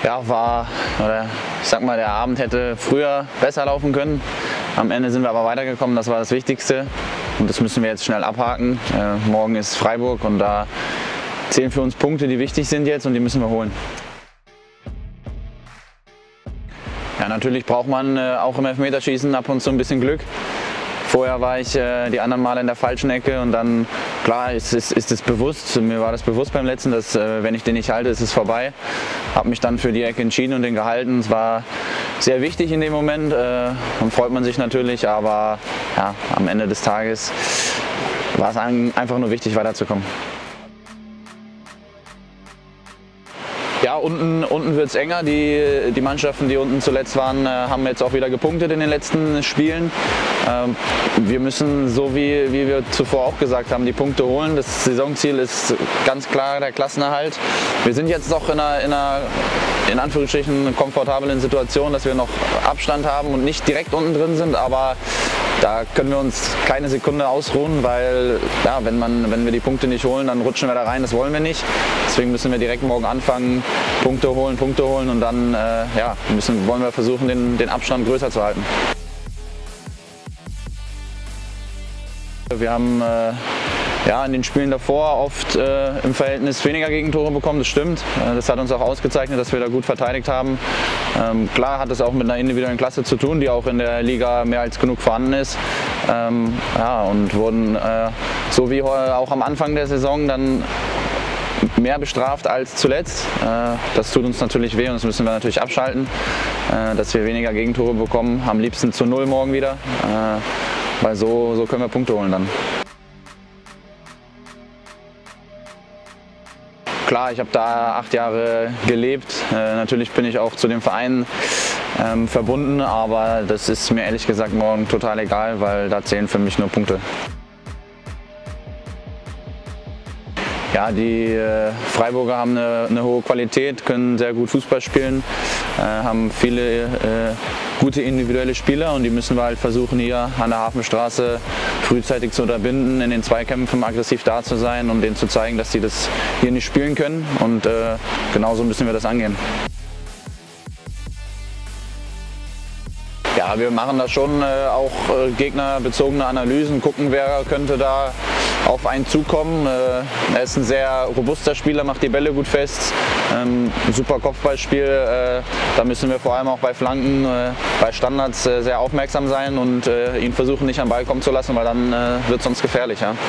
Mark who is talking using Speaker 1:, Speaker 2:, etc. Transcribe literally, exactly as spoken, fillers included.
Speaker 1: Ja, war, oder ich sag mal, der Abend hätte früher besser laufen können. Am Ende sind wir aber weitergekommen, das war das Wichtigste. Und das müssen wir jetzt schnell abhaken. Äh, morgen ist Freiburg und da zählen für uns Punkte, die wichtig sind jetzt und die müssen wir holen. Ja, natürlich braucht man äh, auch im Elfmeterschießen ab und zu ein bisschen Glück. Vorher war ich äh, die anderen Male in der falschen Ecke und dann, klar, ist es ist, ist bewusst, mir war das bewusst beim letzten, dass äh, wenn ich den nicht halte, ist es vorbei. Habe mich dann für die Ecke entschieden und den gehalten. Es war sehr wichtig in dem Moment, äh, dann freut man sich natürlich, aber ja, am Ende des Tages war es einfach nur wichtig, weiterzukommen. Ja, unten, unten wird es enger. Die, die Mannschaften, die unten zuletzt waren, haben jetzt auch wieder gepunktet in den letzten Spielen. Ähm, wir müssen, so wie, wie wir zuvor auch gesagt haben, die Punkte holen. Das Saisonziel ist ganz klar der Klassenerhalt. Wir sind jetzt noch in einer, in einer in Anführungsstrichen komfortablen Situation, dass wir noch Abstand haben und nicht direkt unten drin sind, aber da können wir uns keine Sekunde ausruhen, weil ja, wenn, man, wenn wir die Punkte nicht holen, dann rutschen wir da rein, das wollen wir nicht. Deswegen müssen wir direkt morgen anfangen, Punkte holen, Punkte holen und dann äh, ja, müssen, wollen wir versuchen, den, den Abstand größer zu halten. Wir haben äh, ja, in den Spielen davor oft äh, im Verhältnis weniger Gegentore bekommen, das stimmt. Äh, das hat uns auch ausgezeichnet, dass wir da gut verteidigt haben. Ähm, klar hat es auch mit einer individuellen Klasse zu tun, die auch in der Liga mehr als genug vorhanden ist. Ähm, ja, und wurden äh, so wie auch am Anfang der Saison dann mehr bestraft als zuletzt. Äh, das tut uns natürlich weh und das müssen wir natürlich abschalten, äh, dass wir weniger Gegentore bekommen. Am liebsten zu null morgen wieder, äh, weil so, so können wir Punkte holen dann. Klar, ich habe da acht Jahre gelebt. Äh, natürlich bin ich auch zu dem Verein ähm, verbunden, aber das ist mir ehrlich gesagt morgen total egal, weil da zählen für mich nur Punkte. Ja, die äh, Freiburger haben eine, eine hohe Qualität, können sehr gut Fußball spielen, äh, haben viele äh, gute individuelle Spieler und die müssen wir halt versuchen, hier an der Hafenstraße frühzeitig zu unterbinden, in den Zweikämpfen aggressiv da zu sein und denen zu zeigen, dass sie das hier nicht spielen können und äh, genauso müssen wir das angehen. Ja, wir machen da schon äh, auch äh, gegnerbezogene Analysen, gucken, wer könnte da auf einen zukommen. Äh, er ist ein sehr robuster Spieler, macht die Bälle gut fest, ähm, super Kopfballspiel. Äh, da müssen wir vor allem auch bei Flanken, äh, bei Standards äh, sehr aufmerksam sein und äh, ihn versuchen nicht am Ball kommen zu lassen, weil dann äh, wird es sonst gefährlich. Ja?